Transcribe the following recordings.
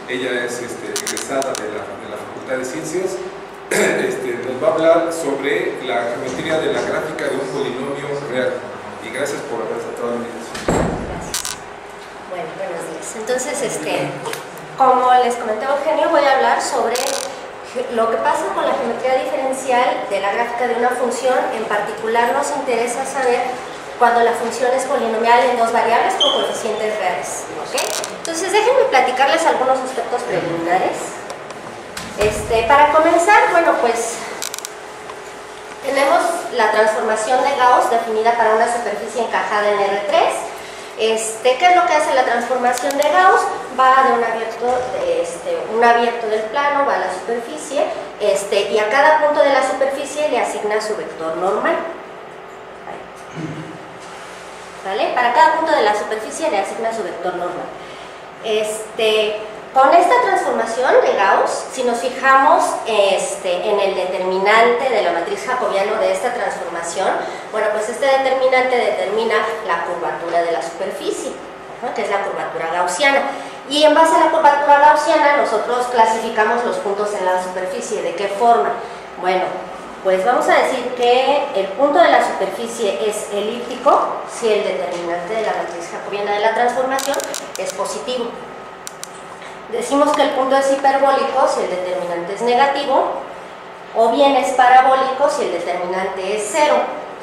ella es egresada de la Facultad de Ciencias. Nos va a hablar sobre la geometría de la gráfica de un polinomio real. Y gracias por haber aceptado la invitación. Gracias. Bueno, buenos días. Entonces, como les comenté Eugenio, voy a hablar sobre lo que pasa con la geometría diferencial de la gráfica de una función. En particular nos interesa saber cuando la función es polinomial en dos variables con coeficientes reales. ¿Okay? Entonces déjenme platicarles algunos aspectos preliminares. Para comenzar, bueno, pues tenemos la transformación de Gauss definida para una superficie encajada en R3. ¿Qué es lo que hace la transformación de Gauss? Va de un abierto del plano, va a la superficie, y a cada punto de la superficie le asigna su vector normal. ¿Vale? Para cada punto de la superficie le asigna su vector normal. Con esta transformación de Gauss, si nos fijamos en el determinante de la matriz jacobiana de esta transformación, bueno, pues este determinante determina la curvatura de la superficie, ¿no? Que es la curvatura gaussiana. Y en base a la curvatura gaussiana nosotros clasificamos los puntos en la superficie. ¿De qué forma? Bueno, pues vamos a decir que el punto de la superficie es elíptico si el determinante de la matriz jacobiana de la transformación es positivo. Decimos que el punto es hiperbólico si el determinante es negativo, o bien es parabólico si el determinante es cero.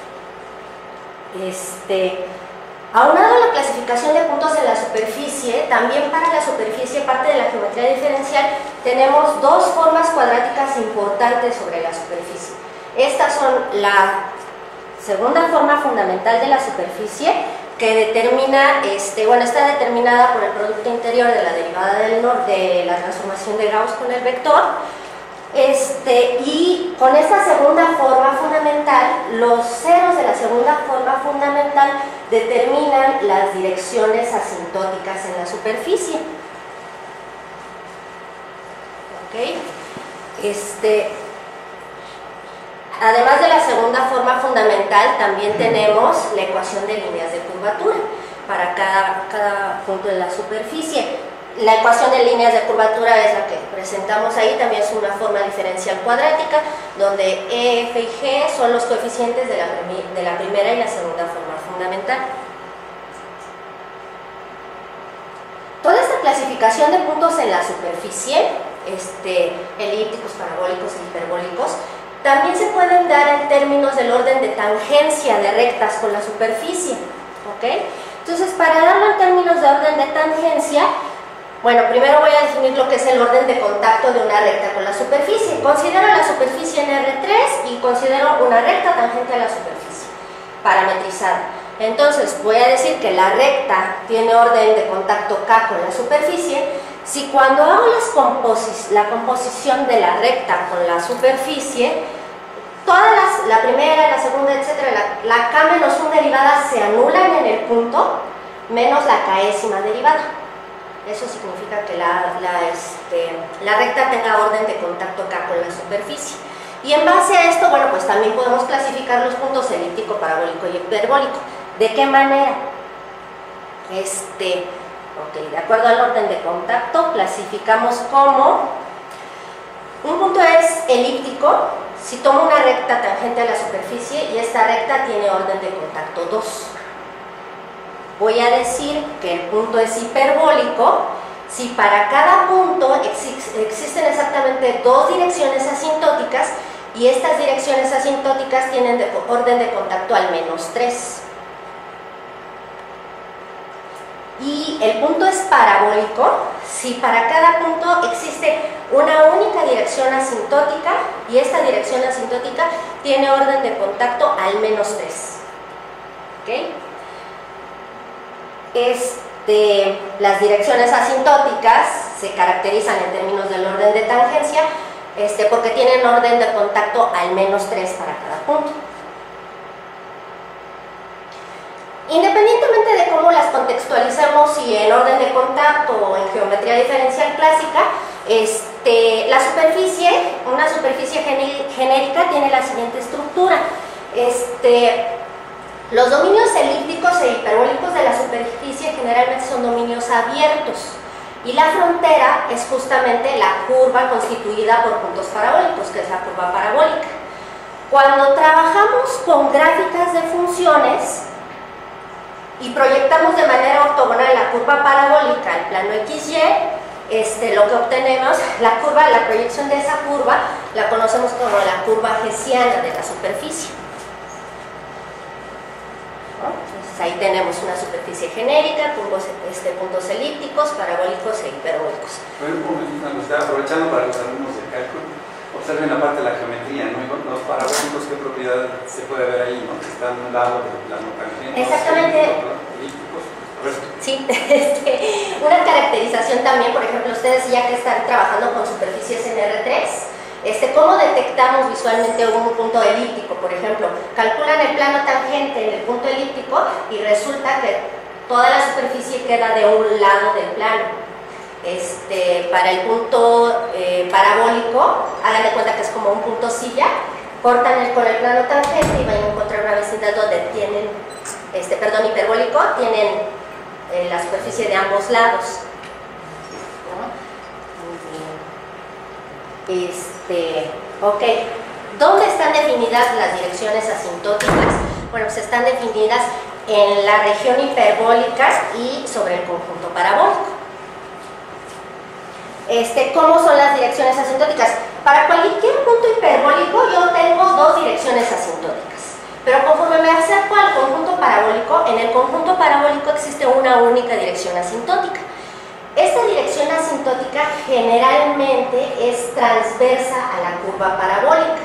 Aunado a la clasificación de puntos en la superficie, también para la superficie, parte de la geometría diferencial, tenemos dos formas cuadráticas importantes sobre la superficie. Estas son la segunda forma fundamental de la superficie, que determina, está determinada por el producto interior de la derivada del de la transformación de Gauss con el vector. Y con esta segunda forma fundamental, los ceros de la segunda forma fundamental determinan las direcciones asintóticas en la superficie. ¿Ok? Además de la segunda forma fundamental, también tenemos la ecuación de líneas de curvatura para cada punto de la superficie. La ecuación de líneas de curvatura es la que presentamos ahí, también es una forma diferencial cuadrática, donde E, F y G son los coeficientes de la primera y la segunda forma fundamental. Toda esta clasificación de puntos en la superficie, elípticos, parabólicos e hiperbólicos, también se pueden dar en términos del orden de tangencia de rectas con la superficie. ¿Ok? Entonces, para darlo en términos de orden de tangencia, bueno, primero voy a definir lo que es el orden de contacto de una recta con la superficie. Considero la superficie en R3 y considero una recta tangente a la superficie, parametrizada. Entonces, voy a decir que la recta tiene orden de contacto K con la superficie. Si cuando hago la composición de la recta con la superficie, todas la primera, la segunda, etcétera, la K menos 1 derivada se anulan en el punto, menos la Késima derivada. Eso significa que la recta tenga orden de contacto K con la superficie. Y en base a esto, bueno, pues también podemos clasificar los puntos elíptico, parabólico y hiperbólico. ¿De qué manera? Ok, de acuerdo al orden de contacto, clasificamos como un punto es elíptico si tomo una recta tangente a la superficie y esta recta tiene orden de contacto 2. Voy a decir que el punto es hiperbólico si para cada punto existen exactamente dos direcciones asintóticas y estas direcciones asintóticas tienen orden de contacto al menos 3. Y el punto es parabólico si para cada punto existe una única dirección asintótica y esta dirección asintótica tiene orden de contacto al menos 3. ¿Ok? Las direcciones asintóticas se caracterizan en términos del orden de tangencia porque tienen orden de contacto al menos 3 para cada punto. Independientemente de cómo las contextualicemos, si en orden de contacto o en geometría diferencial clásica, la superficie, una superficie genérica tiene la siguiente estructura. Los dominios elípticos e hiperbólicos de la superficie generalmente son dominios abiertos. Y la frontera es justamente la curva constituida por puntos parabólicos, que es la curva parabólica. Cuando trabajamos con gráficas de funciones y proyectamos de manera ortogonal la curva parabólica al plano XY, lo que obtenemos, la proyección de esa curva, la conocemos como la curva hessiana de la superficie. Entonces ahí tenemos una superficie genérica, puntos elípticos, parabólicos e hiperbólicos. Aprovechando para los alumnos de cálculo, observen la parte de la geometría, ¿no? Los parabólicos, ¿qué propiedad se puede ver ahí, ¿no? Que están a un lado del plano tangente. Exactamente. Elípticos. Sí, una caracterización también, por ejemplo, ustedes ya que están trabajando con superficies en R3, ¿cómo detectamos visualmente un punto elíptico? Por ejemplo, calculan el plano tangente en el punto elíptico y resulta que toda la superficie queda de un lado del plano. Para el punto parabólico, hagan de cuenta que es como un punto silla, cortan con el plano tangente y van a encontrar una vecindad donde tienen, hiperbólico, tienen la superficie de ambos lados. ¿No? Muy bien. Ok. ¿Dónde están definidas las direcciones asintóticas? Bueno, pues están definidas en la región hiperbólica y sobre el conjunto parabólico. ¿Cómo son las direcciones asintóticas? Para cualquier punto hiperbólico yo tengo dos direcciones asintóticas, pero conforme me acerco al conjunto parabólico, en el conjunto parabólico existe una única dirección asintótica. Esta dirección asintótica generalmente es transversa a la curva parabólica.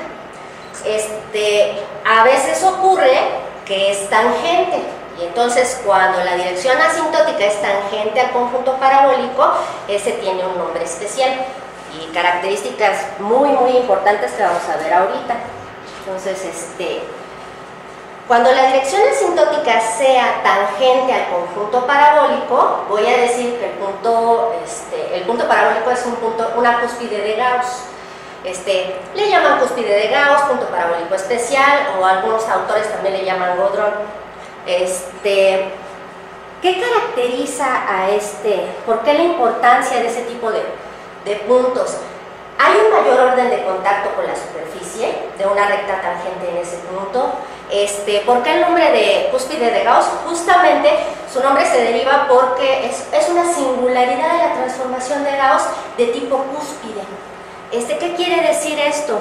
A veces ocurre que es tangente. Y entonces cuando la dirección asintótica es tangente al conjunto parabólico, ese tiene un nombre especial y características muy importantes que vamos a ver ahorita. Entonces, cuando la dirección asintótica sea tangente al conjunto parabólico, voy a decir que el punto parabólico es una cúspide de Gauss. Le llaman cúspide de Gauss, punto parabólico especial, o algunos autores también le llaman Godron. ¿Qué caracteriza a ¿Por qué la importancia de ese tipo de puntos? Hay un mayor orden de contacto con la superficie de una recta tangente en ese punto. ¿Por qué el nombre de cúspide de Gauss? Justamente su nombre se deriva porque es una singularidad de la transformación de Gauss de tipo cúspide. ¿Qué quiere decir esto?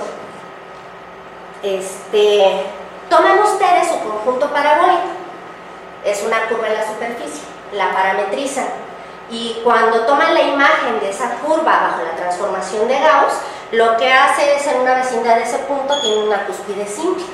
Toman ustedes su conjunto parabólico. Es una curva en la superficie, la parametrizan y cuando toman la imagen de esa curva bajo la transformación de Gauss, lo que hace es en una vecindad de ese punto tiene una cúspide simple.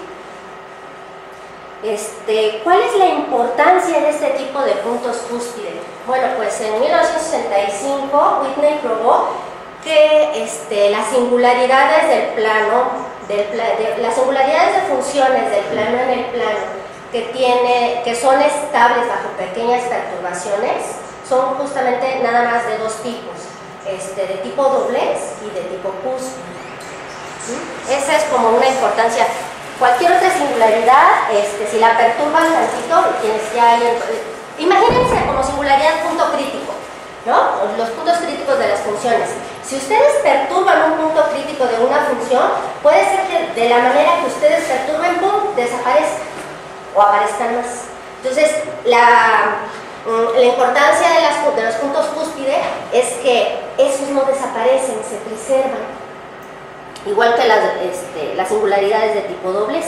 ¿Cuál es la importancia de este tipo de puntos cúspide? Bueno, pues en 1965 Whitney probó que las singularidades del plano, las singularidades de funciones del plano en el plano que son estables bajo pequeñas perturbaciones, son justamente nada más de dos tipos, de tipo doblez y de tipo cúspide. ¿Sí? Esa es como una importancia. Cualquier otra singularidad, si la perturban tantito, quienes ya hay, imagínense como singularidad punto crítico, ¿no? Los puntos críticos de las funciones. Si ustedes perturban un punto crítico de una función, puede ser que de la manera que ustedes perturben, ¡pum!, desaparezca o aparezcan más. Entonces, la importancia de los puntos cúspide es que esos no desaparecen, se preservan, igual que las singularidades de tipo doblez.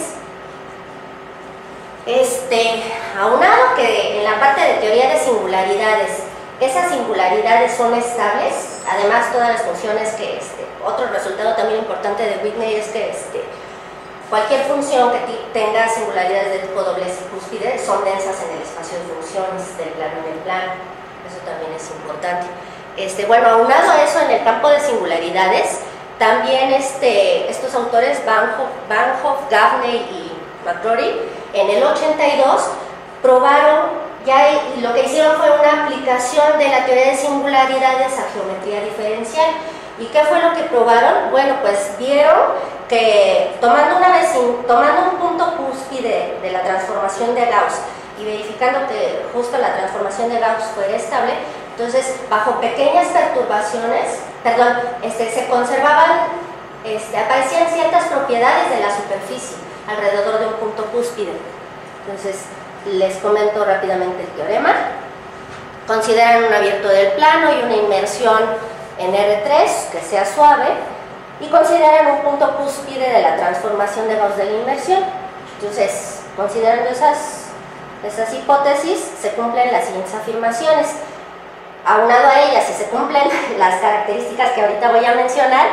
Aunado que en la parte de teoría de singularidades, esas singularidades son estables, además todas las funciones otro resultado también importante de Whitney es que cualquier función que tenga singularidades de tipo doblez y cúspide son densas en el espacio de funciones del plano en el plano. Eso también es importante. Bueno, aunado a eso, en el campo de singularidades, también estos autores, Van Hoff, Gaffney y McCrory, en el 82 probaron, lo que hicieron fue una aplicación de la teoría de singularidades a geometría diferencial. ¿Y qué fue lo que probaron? Bueno, pues vieron que tomando un punto cúspide de la transformación de Gauss y verificando que justo la transformación de Gauss fuera estable, Entonces, bajo pequeñas perturbaciones, se conservaban, aparecían ciertas propiedades de la superficie alrededor de un punto cúspide. Entonces, les comento rápidamente el teorema. Consideran un abierto del plano y una inmersión en R3 que sea suave, y consideran un punto cúspide de la transformación de Gauss de la inmersión. Entonces, considerando esas hipótesis, se cumplen las siguientes afirmaciones. Aunado a ellas, si se cumplen las características que ahorita voy a mencionar,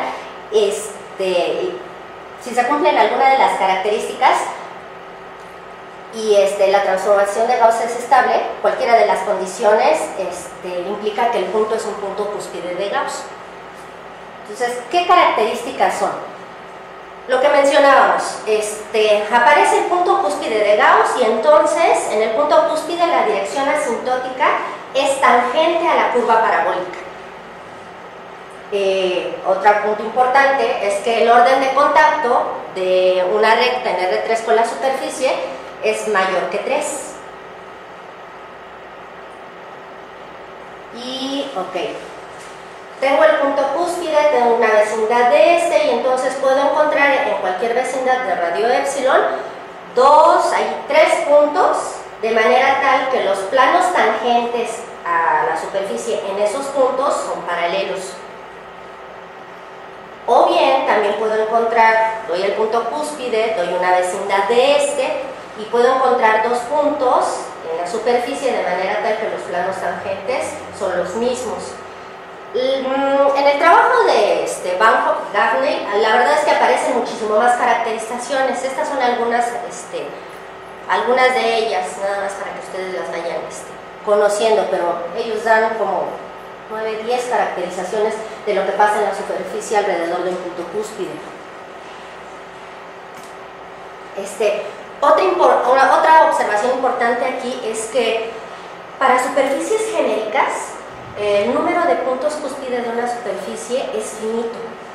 si se cumplen alguna de las características y la transformación de Gauss es estable, cualquiera de las condiciones implica que el punto es un punto cúspide de Gauss. Entonces, ¿qué características son? Lo que mencionábamos, aparece el punto cúspide de Gauss, y entonces en el punto cúspide la dirección asintótica es tangente a la curva parabólica. Otro punto importante es que el orden de contacto de una recta en R3 con la superficie es mayor que 3. Y, tengo el punto cúspide, tengo una vecindad de y entonces puedo encontrar en cualquier vecindad de radio epsilon hay 3 puntos, de manera tal que los planos tangentes a la superficie en esos puntos son paralelos. O bien, también puedo encontrar, doy el punto cúspide, doy una vecindad de y puedo encontrar 2 puntos en la superficie de manera tal que los planos tangentes son los mismos. En el trabajo de Van Hoek Gaffney, la verdad es que aparecen muchísimo más caracterizaciones. Estas son algunas de ellas, nada más para que ustedes las vayan conociendo, pero ellos dan como 9, 10 caracterizaciones de lo que pasa en la superficie alrededor de un punto cúspide. Otra observación importante aquí es que para superficies genéricas, el número de puntos cúspide de una superficie es finito.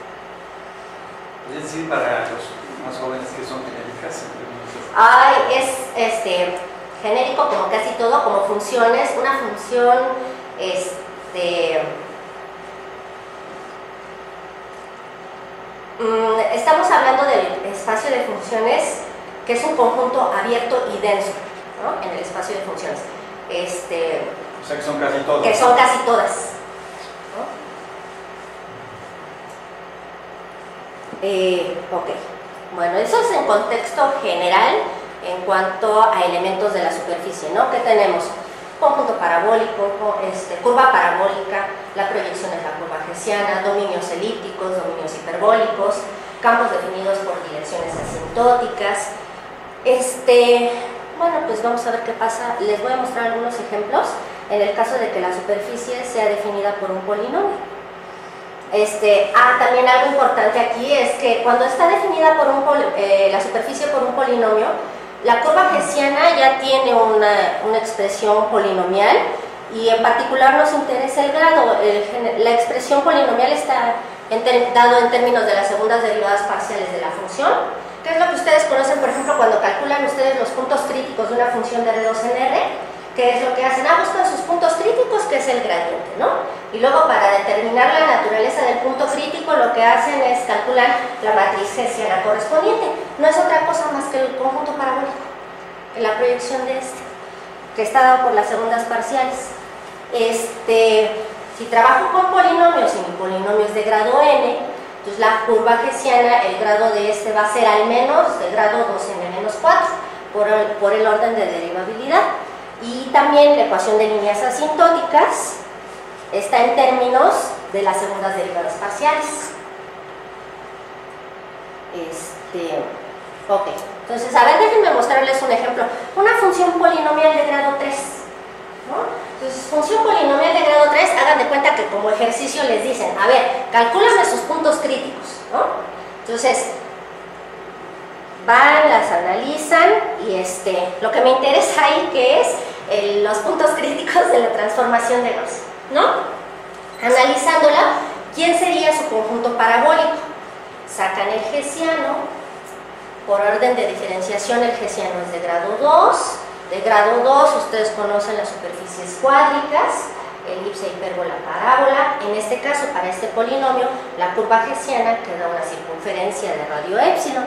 Es decir, para los más jóvenes que son genéricas. Es genérico como casi todo, como funciones, una función, estamos hablando del espacio de funciones, que es un conjunto abierto y denso, ¿no? En el espacio de funciones. O sea que son casi todas. Que son casi todas, ¿no? Bueno, eso es en contexto general en cuanto a elementos de la superficie, ¿no? ¿Qué tenemos? Conjunto parabólico, curva parabólica, la proyección es la curva hessiana, dominios elípticos, dominios hiperbólicos, campos definidos por direcciones asintóticas. Bueno, pues vamos a ver qué pasa. Les voy a mostrar algunos ejemplos en el caso de que la superficie sea definida por un polinomio. También algo importante aquí es que cuando está definida por la superficie por un polinomio, la curva hessiana ya tiene una expresión polinomial, y en particular nos interesa el grado. La expresión polinomial está dado en términos de las segundas derivadas parciales de la función, que es lo que ustedes conocen, por ejemplo, cuando calculan ustedes los puntos críticos de una función de R2 en R. ¿Qué es lo que hacen? Buscan sus puntos críticos, que es el gradiente, ¿no? Y luego, para determinar la naturaleza del punto crítico, lo que hacen es calcular la matriz hessiana correspondiente. No es otra cosa más que el conjunto parabólico, la proyección de que está dado por las segundas parciales. Si trabajo con polinomios y mi polinomio es de grado n, entonces la curva hessiana, el grado de va a ser al menos de grado 2n-4 por el orden de derivabilidad. Y también la ecuación de líneas asintóticas está en términos de las segundas derivadas parciales. Entonces, a ver, déjenme mostrarles un ejemplo. Una función polinomial de grado 3, ¿no? Entonces, función polinomial de grado 3, hagan de cuenta que como ejercicio les dicen, a ver, calcúlame sus puntos críticos, ¿no? Entonces, van, las analizan y lo que me interesa ahí, que es los puntos críticos de la transformación de Gauss, ¿no? Analizándola, ¿quién sería su conjunto parabólico? Sacan el hessiano, por orden de diferenciación el hessiano es de grado 2. De grado 2 ustedes conocen las superficies cuádricas, elipse, hipérbola, parábola. En este caso, para este polinomio, la curva hessiana queda una circunferencia de radio épsilon.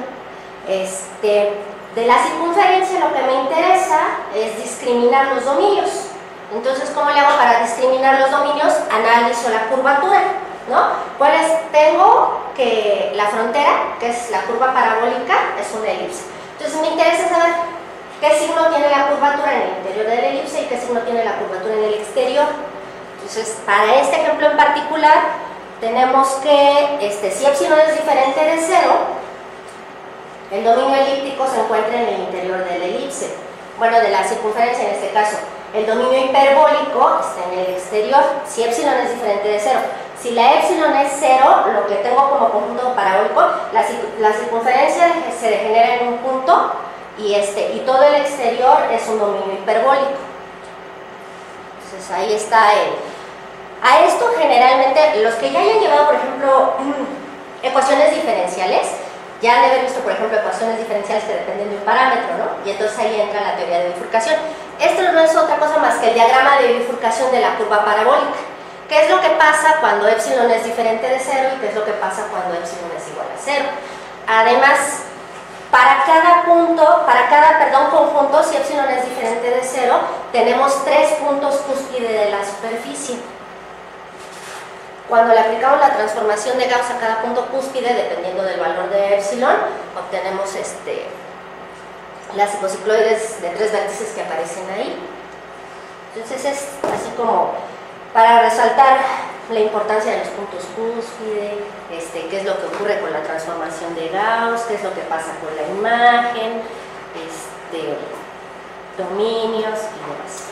De la circunferencia lo que me interesa es discriminar los dominios. Entonces, ¿cómo le hago para discriminar los dominios? Analizo la curvatura, ¿no? ¿Cuáles tengo? Que la frontera, que es la curva parabólica, es una elipse. Entonces, me interesa saber qué signo tiene la curvatura en el interior de la elipse y qué signo tiene la curvatura en el exterior. Entonces, para este ejemplo en particular, tenemos que si epsilon es diferente de 0, el dominio elíptico se encuentra en el interior de la elipse, bueno, de la circunferencia en este caso. El dominio hiperbólico está en el exterior, si epsilon es diferente de 0. Si la epsilon es 0, lo que tengo como conjunto parabólico, la circunferencia se degenera en un punto y todo el exterior es un dominio hiperbólico. Entonces ahí está a esto generalmente, los que ya hayan llevado, por ejemplo, ecuaciones diferenciales, ya han de haber visto, por ejemplo, ecuaciones diferenciales que dependen de un parámetro, ¿no? Y entonces ahí entra la teoría de bifurcación. Esto no es otra cosa más que el diagrama de bifurcación de la curva parabólica. ¿Qué es lo que pasa cuando epsilon es diferente de 0 y qué es lo que pasa cuando epsilon es igual a 0? Además, para cada conjunto, si epsilon es diferente de 0, tenemos 3 puntos cúspide de la superficie. Cuando le aplicamos la transformación de Gauss a cada punto cúspide, dependiendo del valor de epsilon, obtenemos las hipocicloides de 3 vértices que aparecen ahí. Entonces es así como para resaltar la importancia de los puntos cúspide, qué es lo que ocurre con la transformación de Gauss, qué es lo que pasa con la imagen, dominios y demás.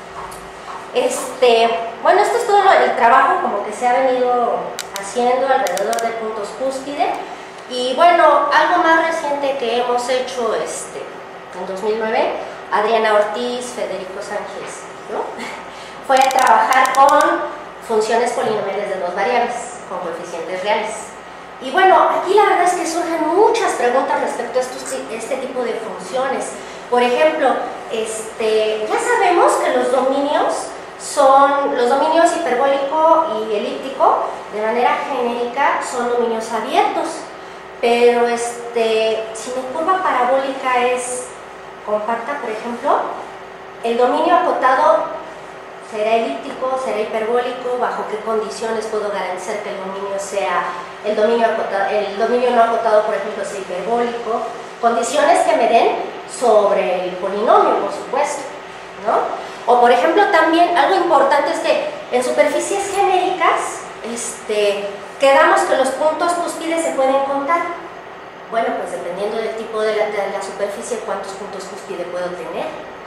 Bueno, esto es todo el trabajo como que se ha venido haciendo alrededor de puntos cúspide. Y bueno, algo más reciente que hemos hecho en 2009, Adriana Ortiz, Federico Sánchez, ¿no? Fue trabajar con funciones polinomiales de 2 variables, con coeficientes reales. Y bueno, aquí la verdad es que surgen muchas preguntas respecto a este tipo de funciones. Por ejemplo, ya sabemos que los dominios hiperbólico y elíptico, de manera genérica, son dominios abiertos. Pero si mi curva parabólica es compacta, por ejemplo, el dominio acotado será elíptico, será hiperbólico, bajo qué condiciones puedo garantizar que el dominio no acotado, por ejemplo, sea hiperbólico, condiciones que me den sobre el polinomio, por supuesto, ¿no? O por ejemplo también algo importante es que en superficies genéricas quedamos que los puntos cúspides se pueden contar. Bueno, pues dependiendo del tipo de la superficie, cuántos puntos cúspide puedo tener,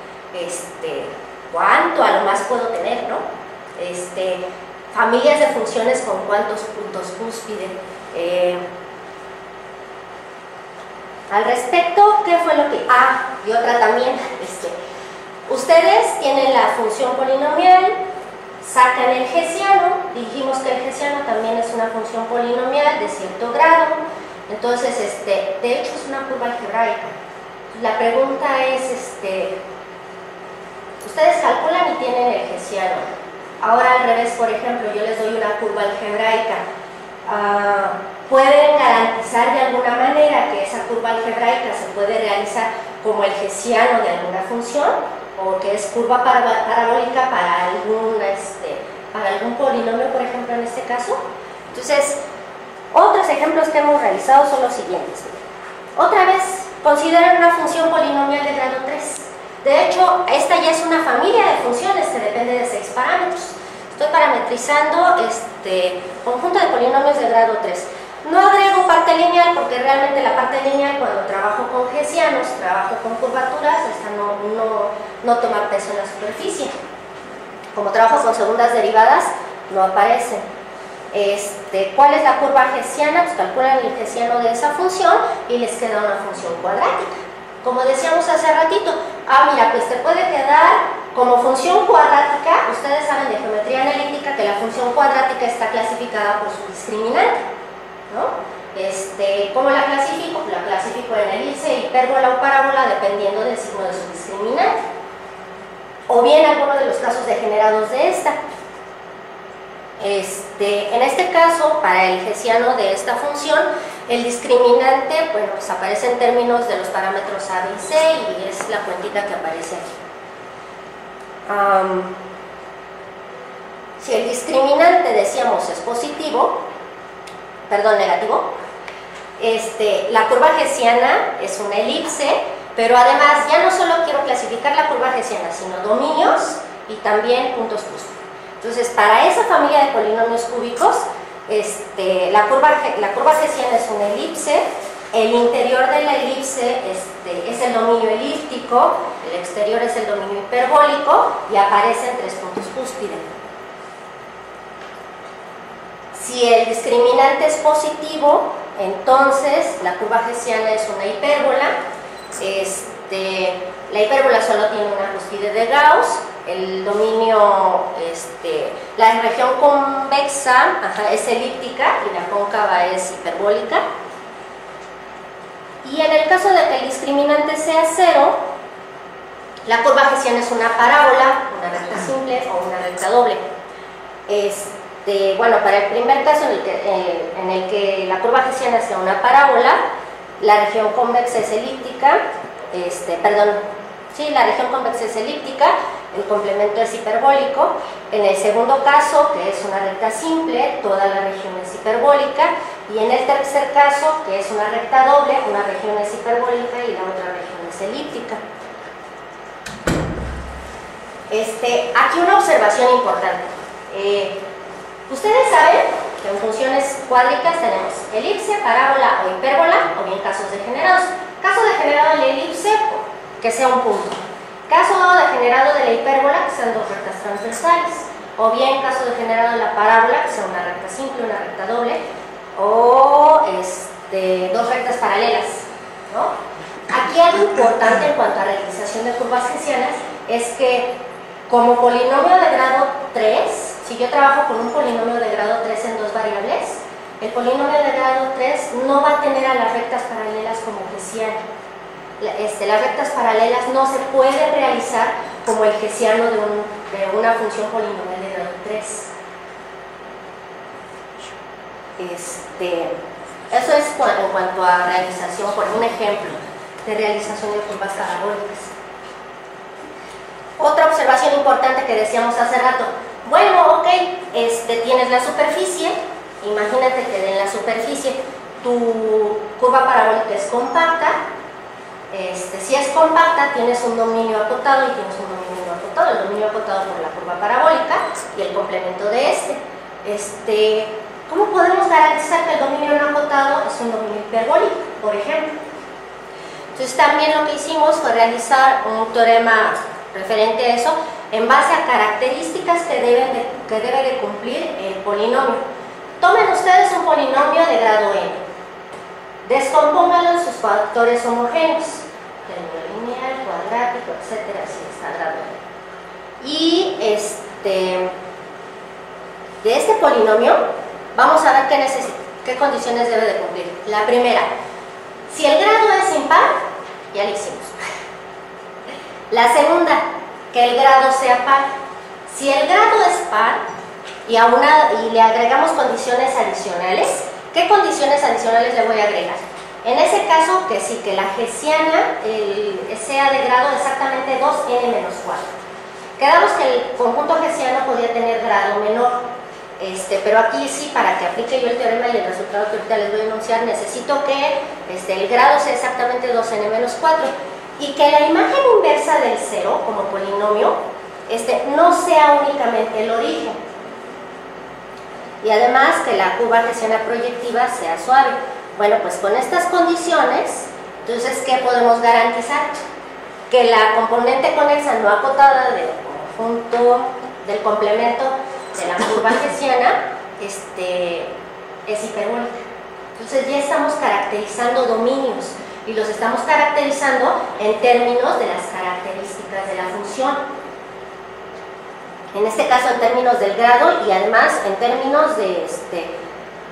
cuánto a lo más puedo tener, ¿no? Familias de funciones con cuántos puntos cúspide. Al respecto, ¿qué fue lo que...? Y otra también, ustedes tienen la función polinomial, sacan el hessiano, dijimos que el hessiano también es una función polinomial de cierto grado, entonces, de hecho es una curva algebraica. La pregunta es, ustedes calculan y tienen el hessiano. Ahora al revés, por ejemplo, yo les doy una curva algebraica. ¿Pueden garantizar de alguna manera que esa curva algebraica se puede realizar como el hessiano de alguna función? ¿O que es curva parabólica para algún polinomio, por ejemplo, en este caso? Entonces, otros ejemplos que hemos realizado son los siguientes. Otra vez, consideren una función polinomial de grado 3. De hecho, esta ya es una familia de funciones que depende de 6 parámetros. Estoy parametrizando conjunto de polinomios de grado 3. No agrego parte lineal porque realmente la parte lineal, cuando trabajo con hessianos, trabajo con curvaturas, esta no toma peso en la superficie. Como trabajo con segundas derivadas, no aparecen. ¿Cuál es la curva hessiana? Pues calculan el hessiano de esa función y les queda una función cuadrática. Como decíamos hace ratito, mira, pues te puede quedar como función cuadrática. Ustedes saben de geometría analítica que la función cuadrática está clasificada por su discriminante, ¿no? ¿Cómo la clasifico? La clasifico en elipse, hipérbola o parábola, dependiendo del signo de su discriminante, o bien alguno de los casos degenerados de esta. En este caso, para el hessiano de esta función, el discriminante, bueno, pues aparece en términos de los parámetros A, B y C, y es la cuentita que aparece aquí. Si el discriminante, decíamos, es positivo, perdón, negativo, la curva hessiana es una elipse, pero además ya no solo quiero clasificar la curva hessiana, sino dominios y también puntos cúspide. Entonces, para esa familia de polinomios cúbicos, la curva hessiana es una elipse, el interior de la elipse es el dominio elíptico, el exterior es el dominio hiperbólico y aparecen 3 puntos cúspide. Si el discriminante es positivo, entonces la curva hessiana es una hipérbola. La hipérbola solo tiene una cúspide de Gauss, el dominio, la región convexa es elíptica y la cóncava es hiperbólica. Y en el caso de que el discriminante sea 0, la curva hessiana es una parábola, una recta simple o una recta doble. Bueno, para el primer caso en el que la curva hessiana sea una parábola, la región convexa es elíptica, la región convexa es elíptica, el complemento es hiperbólico. En el segundo caso, que es una recta simple, toda la región es hiperbólica, y en el tercer caso, que es una recta doble, una región es hiperbólica y la otra región es elíptica. Aquí una observación importante. Ustedes saben que en funciones cuádricas tenemos elipse, parábola o hipérbola, o bien casos degenerados. Caso degenerado de la elipse, que sea un punto. Caso degenerado de la hipérbola, que sean 2 rectas transversales. O bien caso degenerado de la parábola, que sea una recta simple, una recta doble, o 2 rectas paralelas, ¿no? Aquí algo importante en cuanto a realización de curvas hessianas es que como polinomio de grado 3, si yo trabajo con un polinomio de grado 3 en 2 variables, el polinomio de grado 3 no va a tener a las rectas paralelas como hessiano. Las rectas paralelas no se puede realizar como el hessiano de una función polinomial de grado 3. Eso es en cuanto a realización, por un ejemplo de realización de curvas parabólicas. Otra observación importante que decíamos hace rato. Bueno, ok, tienes la superficie, imagínate que en la superficie tu curva parabólica es compacta. Si es compacta, tienes un dominio acotado y tienes un dominio no acotado, el dominio acotado por la curva parabólica y el complemento de ¿cómo podemos garantizar que el dominio no acotado es un dominio hiperbólico, por ejemplo? Entonces también lo que hicimos fue realizar un teorema referente a eso en base a características que debe de cumplir el polinomio. Tomen ustedes un polinomio de grado n, descompónganlo en sus factores homogéneos, término lineal, cuadrático, etcétera, así está grado n. Y de este polinomio vamos a ver qué condiciones debe de cumplir. La primera, si el grado es impar, ya lo hicimos. La segunda, que el grado sea par. Si el grado es par y le agregamos condiciones adicionales, ¿qué condiciones adicionales le voy a agregar? En ese caso, que sí, que la hessiana sea de grado exactamente 2n-4. Quedamos que el conjunto hessiano podía tener grado menor, pero aquí sí, para que aplique yo el teorema y el resultado que ahorita les voy a enunciar, necesito que el grado sea exactamente 2n-4 y que la imagen inversa del 0 como polinomio no sea únicamente el origen, y además que la curva hessiana proyectiva sea suave. Bueno, pues con estas condiciones, entonces, ¿qué podemos garantizar? Que la componente conexa no acotada del conjunto del complemento de la curva hessiana es hiperbólica. Entonces ya estamos caracterizando dominios y los estamos caracterizando en términos de las características de la función. En este caso en términos del grado y además en términos de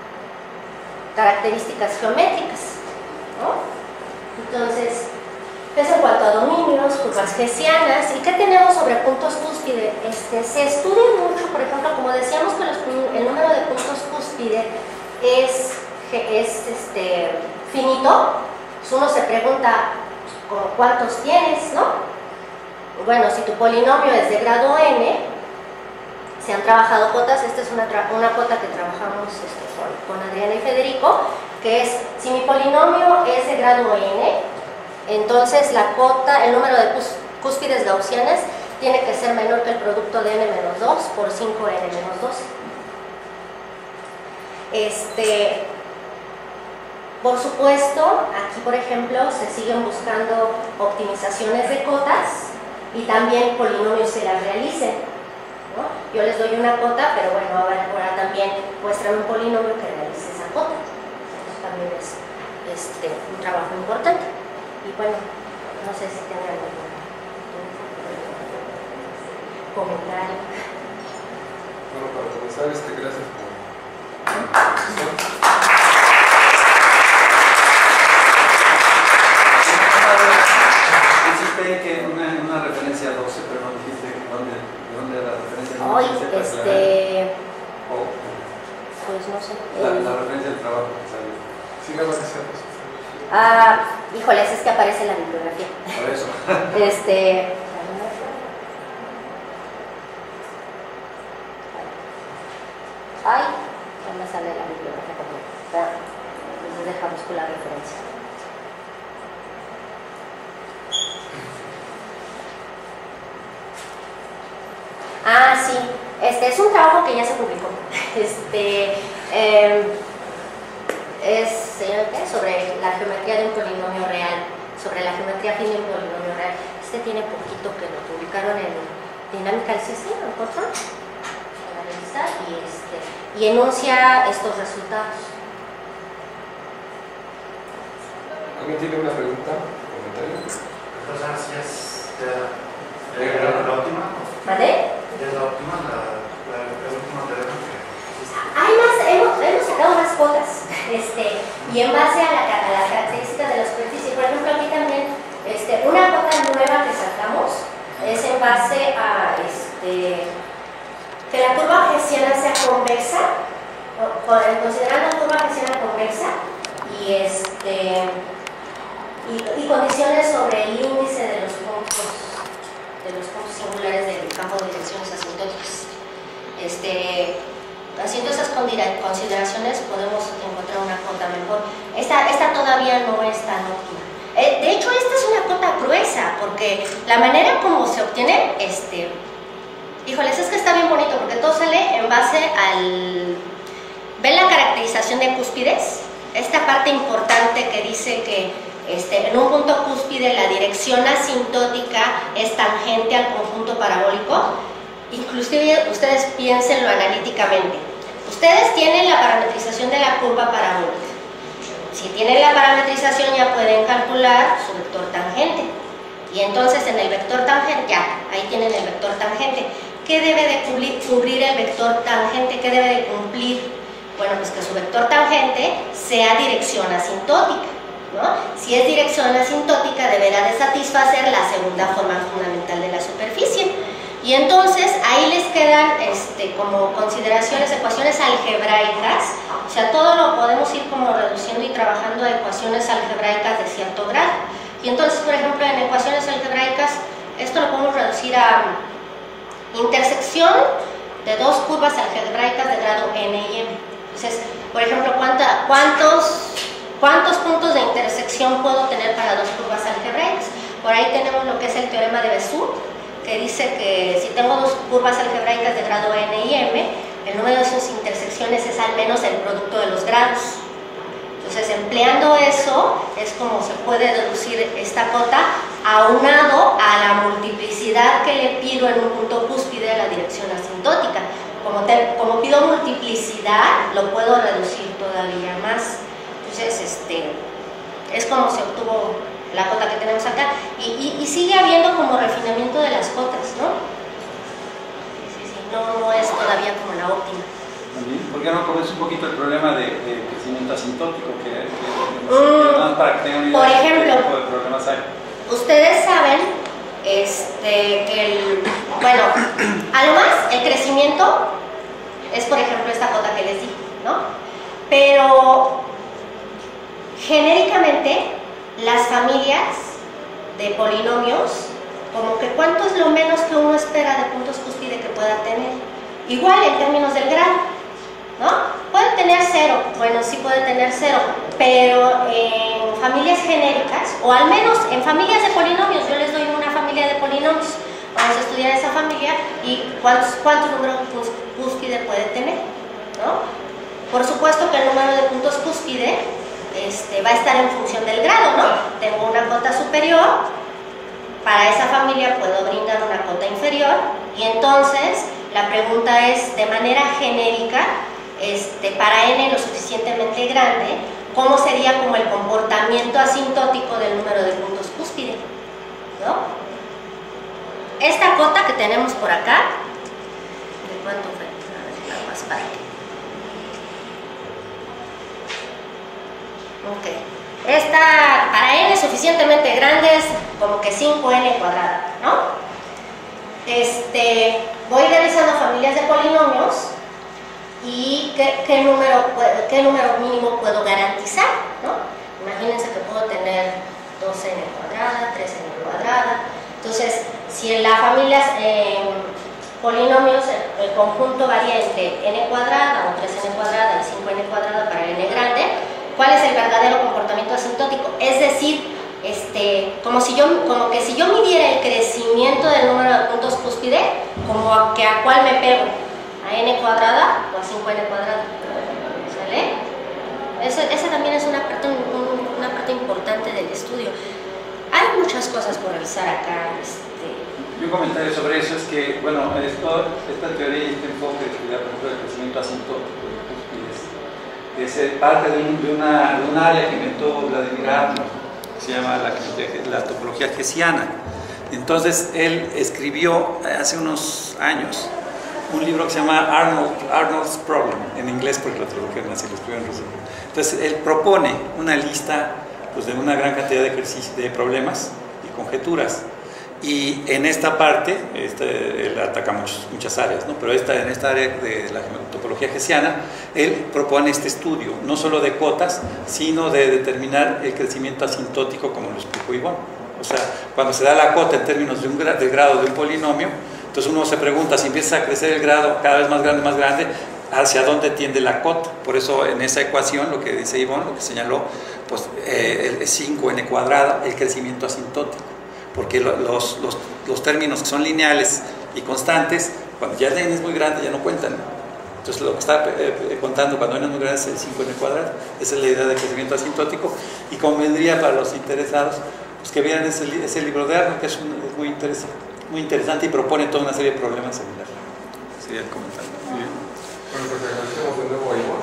características geométricas, ¿no? Entonces, Es en cuanto a dominios, curvas hessianas. ¿Y qué tenemos sobre puntos cúspide? Se estudia mucho, por ejemplo, como decíamos que el número de puntos cúspide es finito, pues uno se pregunta como cuántos tienes, ¿no? Bueno, si tu polinomio es de grado n, se han trabajado cotas. Esta es una cota que trabajamos con Adriana y Federico, que es, si mi polinomio es de grado n, entonces la cota, el número de cúspides gaussianas tiene que ser menor que el producto de n-2 por 5n-2. Por supuesto, aquí por ejemplo se siguen buscando optimizaciones de cotas y también polinomios se las realicen, ¿no? Yo les doy una cota, pero bueno, ahora también muestran un polinomio que realice esa cota. Eso también es un trabajo importante. Y bueno, no sé si tengan algún comentario. Bueno, para comenzar, gracias por... Dijiste que una referencia a 12, pero no dijiste dónde era la referencia. Hoy, pues no sé. La referencia del trabajo que sale. Sí, nada más decíamos. Híjoles, es que aparece en la bibliografía. Por eso. Ay, no me sale la bibliografía completa. Entonces deja buscar la referencia. Sí, es un trabajo que ya se publicó. Sobre la geometría de un polinomio real, sobre la geometría fin de un polinomio real. Tiene poquito que lo publicaron en Dinámica del Sistema, en Control, en la revista, y enuncia estos resultados. ¿Alguien tiene una pregunta? ¿Comentario? Entonces, ¿es la última? ¿Vale? ¿Es la última? ¿El último teorema que existe? Hay más, hemos sacado más cotas, y en base a las características de la superficie. Por ejemplo, aquí también una cota nueva que sacamos es en base a que la curva hessiana sea convexa, considerando la curva hessiana convexa y condiciones sobre el índice de los puntos singulares del campo de direcciones asintóticas. Haciendo esas consideraciones podemos encontrar una cota mejor. Esta todavía no es tan óptima. De hecho, esta es una cota gruesa, porque la manera como se obtiene, híjoles, es que está bien bonito, porque todo sale en base al... ¿Ven la caracterización de cúspides? Esta parte importante que dice que en un punto cúspide la dirección asintótica es tangente al conjunto parabólico. Inclusive ustedes piénsenlo analíticamente. Ustedes tienen la parametrización de la curva parabólica. Si tienen la parametrización ya pueden calcular su vector tangente. Y entonces en el vector tangente, ya, ahí tienen el vector tangente. ¿Qué debe de cubrir el vector tangente? ¿Qué debe de cumplir? Bueno, pues que su vector tangente sea dirección asintótica, ¿no? Si es dirección asintótica deberá de satisfacer la segunda forma fundamental de la superficie. Y entonces ahí les quedan como consideraciones, ecuaciones algebraicas, o sea, todo lo podemos ir como reduciendo y trabajando a ecuaciones algebraicas de cierto grado. Y entonces, por ejemplo, en ecuaciones algebraicas, esto lo podemos reducir a intersección de dos curvas algebraicas de grado n y m. Entonces, por ejemplo, ¿cuántos puntos de intersección puedo tener para dos curvas algebraicas? Por ahí tenemos lo que es el teorema de Bézout, que dice que si tengo dos curvas algebraicas de grado n y m, el número de sus intersecciones es al menos el producto de los grados. Entonces, empleando eso, es como se puede deducir esta cota aunado a la multiplicidad que le pido en un punto cúspide de la dirección asintótica. Como pido multiplicidad, lo puedo reducir todavía más. Entonces, es como se obtuvo la cota que tenemos acá. Y sigue habiendo como refinamiento de las cotas, ¿no? Sí, no es todavía como la óptima. ¿Por qué no conoces un poquito el problema de crecimiento asintótico? Para que tengan una idea por de ejemplo, qué tipo de problemas hay. ustedes saben bueno, a lo más el crecimiento es, por ejemplo, esta cota que les di, ¿no? Pero genéricamente las familias de polinomios, como que cuánto es lo menos que uno espera de puntos cúspide que pueda tener. Igual en términos del grado, ¿no? Puede tener 0, bueno, sí puede tener 0, pero en familias genéricas, o al menos en familias de polinomios, yo les doy una familia de polinomios, vamos a estudiar esa familia y cuántos números cúspide puede tener, ¿no? Por supuesto que el número de puntos cúspide va a estar en función del grado, ¿no? Tengo una cota superior, para esa familia puedo brindar una cota inferior, y entonces la pregunta es, de manera genérica, para n lo suficientemente grande, ¿cómo sería como el comportamiento asintótico del número de puntos cúspide? ¿No? Esta cota que tenemos por acá, ¿de cuánto fue? A ver, la más fácil. Ok. Esta, para n suficientemente grande, es como que 5n cuadrada, ¿no? Voy realizando familias de polinomios y qué número mínimo puedo garantizar, ¿no? Imagínense que puedo tener 2n cuadrada, 3n cuadrada. Entonces, si en las familias polinomios el conjunto varía entre n cuadrada o 3n cuadrada y 5n cuadrada para n grande, ¿cuál es el verdadero comportamiento asintótico? Es decir, como que si yo midiera el crecimiento del número de puntos cúspide, como a cuál me pego, a n cuadrada o a 5n cuadrada, ¿sale? Esa también es una parte importante del estudio. Hay muchas cosas por realizar acá. Un comentario sobre eso es que, bueno, esta teoría y este enfoque de estudiar, por ejemplo, el crecimiento asintótico de cúspides, es parte de un área que inventó Vladimir Arnold, que se llama la topología hessiana. Entonces, él escribió hace unos años un libro que se llama Arnold's Problem, en inglés porque lo tradujeron así, lo escribió en ruso. Entonces, él propone una lista pues, de una gran cantidad de problemas y conjeturas. Y en esta parte, él ataca muchas áreas, ¿no? Pero en esta área de la topología hessiana, él propone este estudio, no solo de cotas, sino de determinar el crecimiento asintótico, como lo explicó Ivonne. O sea, cuando se da la cota en términos del grado de un polinomio, entonces uno se pregunta, si empieza a crecer el grado cada vez más grande, ¿hacia dónde tiende la cota? Por eso en esa ecuación, lo que dice Ivonne, lo que señaló, pues el 5n cuadrada, el crecimiento asintótico. Porque los términos que son lineales y constantes, cuando ya n es muy grande ya no cuentan. Entonces lo que está contando cuando n es muy grande es el 5n cuadrado. Esa es la idea de crecimiento asintótico. Y convendría para los interesados pues que vieran ese libro de Arnold, que es muy interesante y propone toda una serie de problemas similares. Sería el comentario. Muy bien. Bueno, pues agradecemos de nuevo a Ivonne.